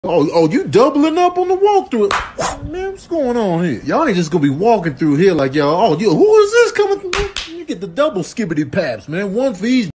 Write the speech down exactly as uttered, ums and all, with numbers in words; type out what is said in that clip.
Oh, oh, you doubling up on the walkthrough. Man, what's going on here? Y'all ain't just gonna be walking through here like y'all, oh, you, who is this coming through? You get the double skibbity paps, man. One for each